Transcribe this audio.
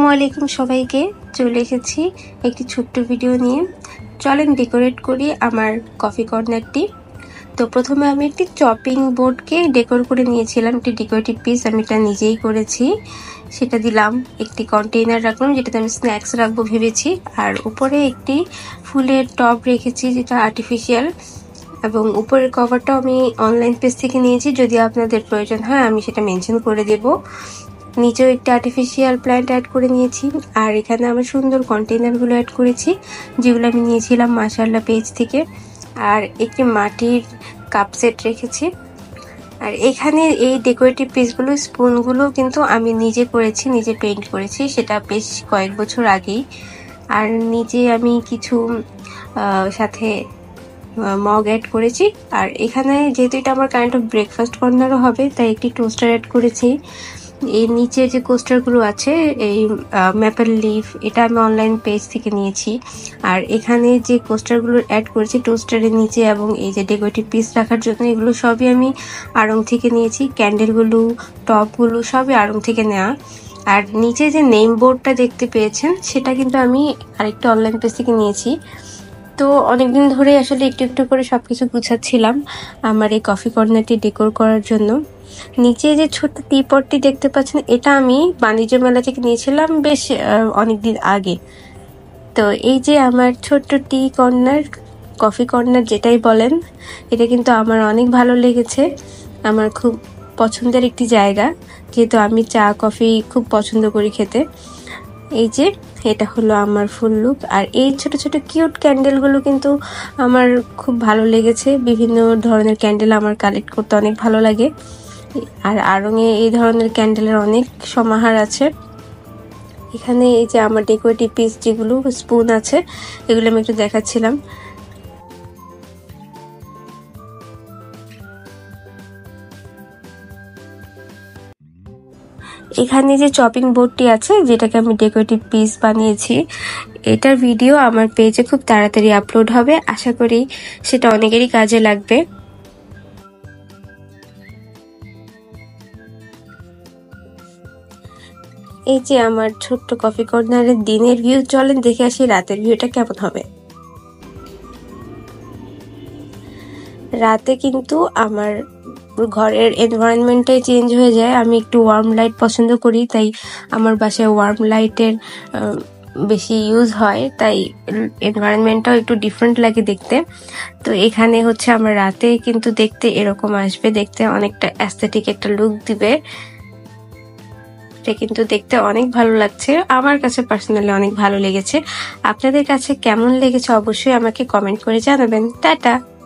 আলাইকুম সবাইকে, চলে এসেছি একটি ছোট্ট ভিডিও নিয়ে। চলেন ডেকোরেট করি আমার কফি কর্নারটি। তো প্রথমে আমি একটি চপিং বোর্ডকে ডেকোর করে নিয়েছিলাম, একটি ডেকোরেটিভ পিস আমি এটা নিজেই করেছি। সেটা দিলাম, একটি কন্টেইনার রাখলাম যেটাতে আমি স্ন্যাক্স রাখবো ভেবেছি, আর উপরে একটি ফুলের টব রেখেছি যেটা আর্টিফিশিয়াল, এবং উপরের কভারটাও আমি অনলাইন পেজ থেকে নিয়েছি। যদি আপনাদের প্রয়োজন হয় আমি সেটা মেনশন করে দেব। নিচেও একটি আর্টিফিশিয়াল প্ল্যান্ট অ্যাড করে নিয়েছি, আর এখানে আমার সুন্দর কন্টেইনারগুলো অ্যাড করেছি যেগুলো আমি নিয়েছিলাম মাশাআল্লাহ পেজ থেকে। আর একটি মাটির কাপ সেট রেখেছি। আর এখানে এই ডেকোরেটিভ পিসগুলো, স্পুনগুলো কিন্তু আমি নিজে করেছি, নিজে পেইন্ট করেছি, সেটা বেশ কয়েক বছর আগেই। আর নিজে আমি কিছু সাথে মগ অ্যাড করেছি। আর এখানে যেহেতু এটা আমার কাইন্ড অফ ব্রেকফাস্ট কর্নারও হবে, তাই একটি টোস্টার অ্যাড করেছি। এর নিচে যে কোস্টারগুলো আছে, এই ম্যাপেল লিফ, এটা আমি অনলাইন পেজ থেকে নিয়েছি। আর এখানে যে কোস্টারগুলো অ্যাড করেছি টোস্টারের নিচে এবং এই যে ডেকোরেটিভ পিস রাখার জন্য, এগুলো সবই আমি আড়ং থেকে নিয়েছি। ক্যান্ডেলগুলো, টপগুলো সবই আড়ং থেকে নেওয়া। আর নিচে যে নেম বোর্ডটা দেখতে পেয়েছেন, সেটা কিন্তু আমি আরেকটা অনলাইন পেজ থেকে নিয়েছি। তো অনেকদিন ধরে আসলে একটু একটু করে সবকিছু গুছাচ্ছিলাম আমার এই কফি কর্নারটি ডেকোর করার জন্য। নিচে যে ছোট্ট টি পটটি দেখতে পাচ্ছেন, এটা আমি বাণিজ্য মেলা থেকে নিয়েছিলাম বেশ অনেকদিন আগে। তো এই যে আমার ছোট্ট টি কর্নার, কফি কর্নার যেটাই বলেন, এটা কিন্তু আমার অনেক ভালো লেগেছে। আমার খুব পছন্দের একটি জায়গা, যেহেতু আমি চা কফি খুব পছন্দ করি খেতে। এই যে এটা হলো আমার ফুল লুক। আর এই ছোট ছোট কিউট ক্যান্ডেলগুলো কিন্তু আমার খুব ভালো লেগেছে। বিভিন্ন ধরনের ক্যান্ডেল আমার কালেক্ট করতে অনেক ভালো লাগে। আর আড়ংয়ে এই ধরনের ক্যান্ডেলের অনেক সমাহার আছে। এখানে এই যে আমার ডেকোরেটিভ পিস যেগুলো স্পুন আছে, এগুলো আমি একটু দেখাচ্ছিলাম। এখানে যে চপিং বোর্ডটি আছে, যেটাকে আমি ডেকোরেটিভ পিস বানিয়েছি, এটার ভিডিও আমার পেজে খুব তাড়াতাড়ি আপলোড হবে। আশা করি সেটা অনেকেরই কাজে লাগবে। এই যে আমার ছোট্ট কফি কর্নারের দিনের ভিউ। চলেন দেখে আসি রাতের ভিউটা কেমন হবে। রাতে কিন্তু আমার ঘরের এনভায়রনমেন্টটাই চেঞ্জ হয়ে যায়। আমি একটু ওয়ার্ম লাইট পছন্দ করি, তাই আমার বাসায় ওয়ার্ম লাইটের বেশি ইউজ হয়, তাই এনভায়রনমেন্টটাও একটু ডিফারেন্ট লাগে দেখতে। তো এখানে হচ্ছে আমার রাতে কিন্তু দেখতে এরকম আসবে, দেখতে অনেকটা অ্যাস্থেটিক একটা লুক দিবে। কিন্তু দেখতে অনেক ভালো লাগছে, আমার কাছে পার্সোনালি অনেক ভালো লেগেছে। আপনাদের কাছে কেমন লেগেছে অবশ্যই আমাকে কমেন্ট করে জানাবেন। টাটা।